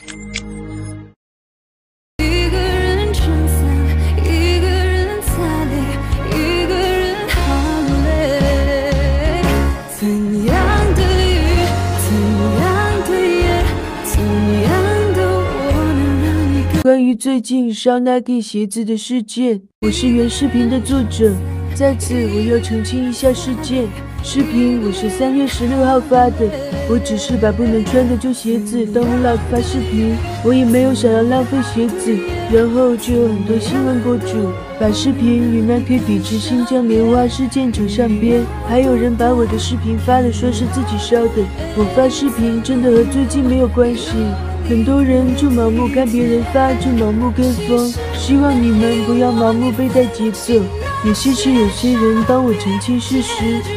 一个人撑伞，一个人擦泪，一个人好累。怎样的雨，怎样的夜，怎样的我能让你关于最近烧 Nike 鞋子的事件，我是原视频的作者，在此我要澄清一下事件。视频我是3月16号发的，我只是把不能穿的旧鞋子当 vlog 发视频，我也没有想要浪费鞋子。然后就有很多新闻博主把视频与 Nike 抵制新疆棉花事件扯上边，还有人把我的视频发了，说是自己烧的。我发视频真的和最近没有关系。很多人就盲目看别人发，就盲目跟风，希望你们不要盲目被带节奏。也谢谢有些人帮我澄清事实。